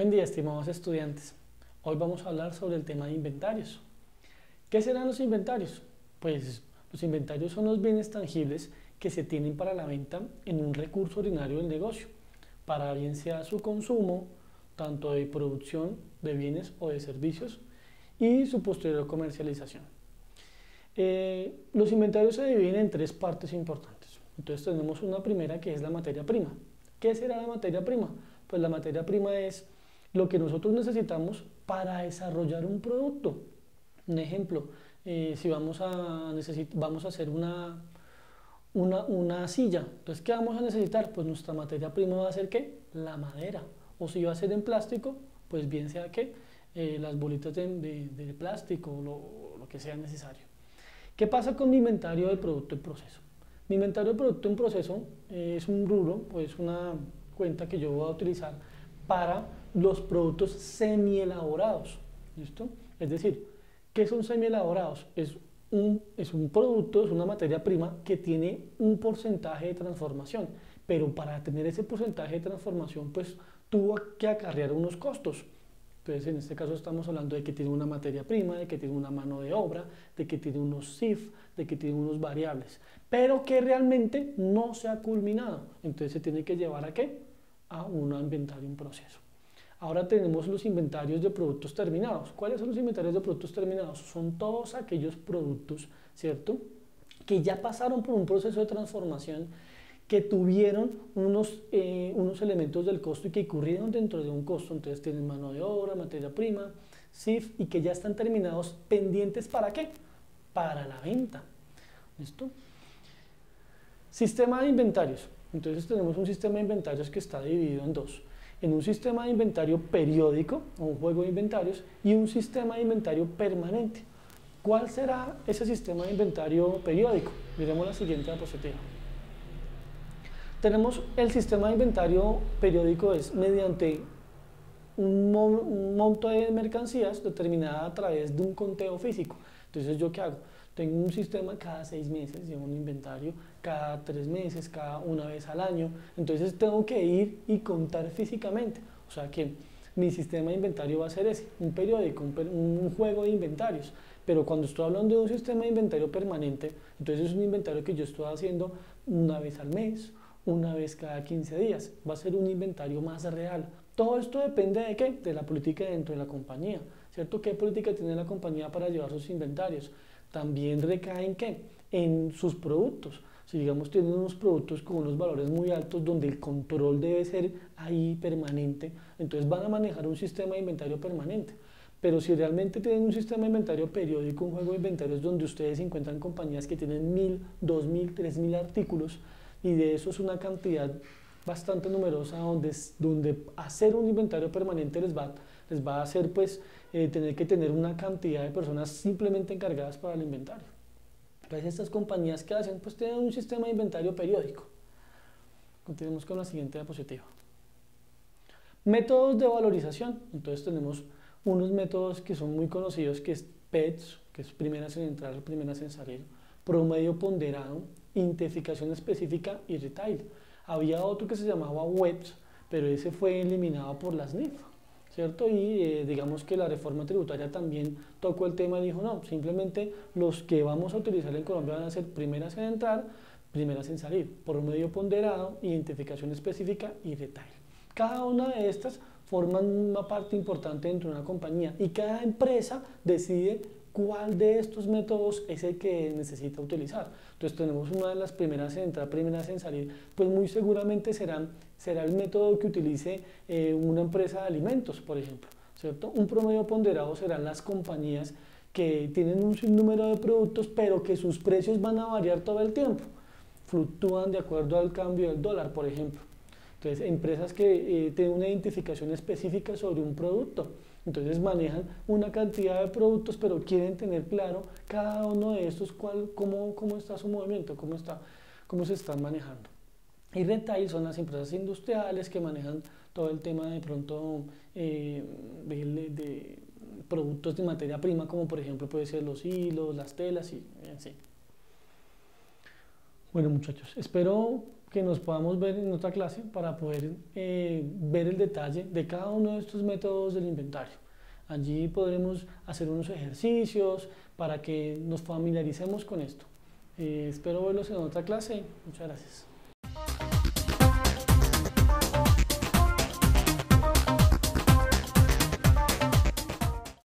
Buen día, estimados estudiantes. Hoy vamos a hablar sobre el tema de inventarios. ¿Qué serán los inventarios? Pues los inventarios son los bienes tangibles que se tienen para la venta en un recurso ordinario del negocio, para bien sea su consumo, tanto de producción de bienes o de servicios, y su posterior comercialización. Los inventarios se dividen en tres partes importantes. Entonces tenemos una primera que es la materia prima. ¿Qué será la materia prima? Pues la materia prima es lo que nosotros necesitamos para desarrollar un producto. Un ejemplo, si vamos a hacer una silla, entonces ¿qué vamos a necesitar? Pues nuestra materia prima va a ser ¿qué? La madera. O si va a ser en plástico, pues bien sea que las bolitas de plástico o lo que sea necesario. ¿Qué pasa con mi inventario de producto en proceso? Mi inventario de producto en proceso es un rubro, pues una cuenta que yo voy a utilizar para los productos semi-elaborados. ¿Listo? Es decir, ¿qué son semi-elaborados? Es un producto, es una materia prima que tiene un porcentaje de transformación, pero para tener ese porcentaje de transformación, pues tuvo que acarrear unos costos. Entonces, en este caso estamos hablando de que tiene una materia prima, de que tiene una mano de obra, de que tiene unos CIF, de que tiene unos variables, pero que realmente no se ha culminado. Entonces se tiene que llevar ¿a qué? A un inventario en proceso. Ahora tenemos los inventarios de productos terminados. ¿Cuáles son los inventarios de productos terminados? Son todos aquellos productos, ¿cierto?, que ya pasaron por un proceso de transformación, que tuvieron unos elementos del costo y que incurrieron dentro de un costo. Entonces tienen mano de obra, materia prima, CIF, y que ya están terminados, pendientes ¿para qué? Para la venta. ¿Listo? Sistema de inventarios. Entonces tenemos un sistema de inventarios que está dividido en dos. En un sistema de inventario periódico, o un juego de inventarios, y un sistema de inventario permanente. ¿Cuál será ese sistema de inventario periódico? Miremos la siguiente diapositiva. Tenemos el sistema de inventario periódico, es mediante un monto de mercancías determinada a través de un conteo físico. Entonces, ¿yo qué hago? Tengo un sistema cada 6 meses, llevo un inventario cada 3 meses, cada una vez al año. Entonces tengo que ir y contar físicamente. O sea que mi sistema de inventario va a ser ese, un periódico, un juego de inventarios. Pero cuando estoy hablando de un sistema de inventario permanente, entonces es un inventario que yo estoy haciendo una vez al mes, una vez cada 15 días. Va a ser un inventario más real. Todo esto depende de qué? De la política dentro de la compañía, ¿cierto? ¿Qué política tiene la compañía para llevar sus inventarios? También recae en qué? En sus productos. Si digamos tienen unos productos con unos valores muy altos donde el control debe ser ahí permanente, entonces van a manejar un sistema de inventario permanente. Pero si realmente tienen un sistema de inventario periódico, un juego de inventarios donde ustedes encuentran compañías que tienen 1000, 2000, 3000 artículos, y de eso es una cantidad bastante numerosa, donde hacer un inventario permanente les va a hacer pues tener que tener una cantidad de personas simplemente encargadas para el inventario. Entonces estas compañías que hacen pues tienen un sistema de inventario periódico. Continuemos con la siguiente diapositiva. Métodos de valorización. Entonces tenemos unos métodos que son muy conocidos, que es PETS, que es primeras en entrar, primeras en salir, promedio ponderado, identificación específica y retail. Había otro que se llamaba WEBS, pero ese fue eliminado por las NIF, ¿cierto? Y digamos que la reforma tributaria también tocó el tema y dijo, no, simplemente los que vamos a utilizar en Colombia van a ser primeras en entrar, primeras en salir, promedio ponderado, identificación específica y retail. Cada una de estas forman una parte importante dentro de una compañía y cada empresa decide cuál de estos métodos es el que necesita utilizar. Entonces tenemos una de las primeras en entrar, primeras en salir, pues muy seguramente será el método que utilice una empresa de alimentos, por ejemplo, ¿cierto? Un promedio ponderado serán las compañías que tienen un sinnúmero de productos, pero que sus precios van a variar todo el tiempo, fluctúan de acuerdo al cambio del dólar, por ejemplo. Entonces, empresas que tienen una identificación específica sobre un producto, entonces manejan una cantidad de productos, pero quieren tener claro cada uno de estos, cómo está su movimiento, cómo se están manejando. Y retail son las empresas industriales que manejan todo el tema de pronto de productos de materia prima, como por ejemplo puede ser los hilos, las telas y así. Bueno muchachos, espero que nos podamos ver en otra clase para poder ver el detalle de cada uno de estos métodos del inventario. Allí podremos hacer unos ejercicios para que nos familiaricemos con esto. Espero verlos en otra clase. Muchas gracias.